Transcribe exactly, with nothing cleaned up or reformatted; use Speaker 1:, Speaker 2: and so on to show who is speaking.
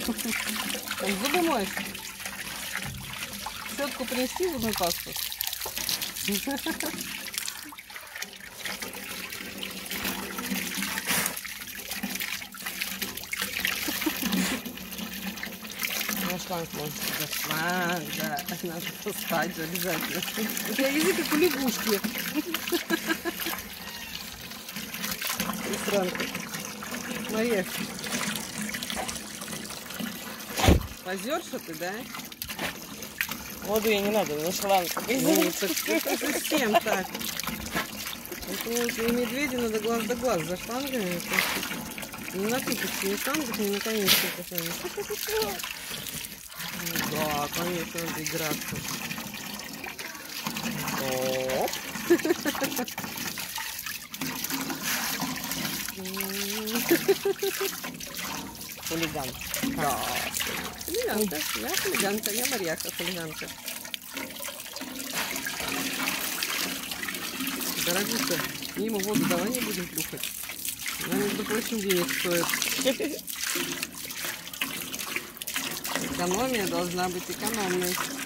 Speaker 1: Там зубы моешь? Щетку принести, зубную пасту? Ну, шланг может быть, шланг, да, надо таскать же обязательно. У тебя язык как у лягушки. Сранка. Моя. Позерша ты, да?
Speaker 2: Воду ей не надо, на шланг.
Speaker 1: Ну, так это совсем так. Это и медведи надо глаз да глаз за шлангами. Не на тысячу, не шлангов, не на конечных. Да, конечно, надо играться. Оп.
Speaker 2: Хулиган.
Speaker 1: Да. Хулиганка. Я хулиганка, я Марьяха хулиганка. Дорогуша, мимо воду давай не будем плюхать. Она, между прочим, денег стоит. Экономия должна быть экономной.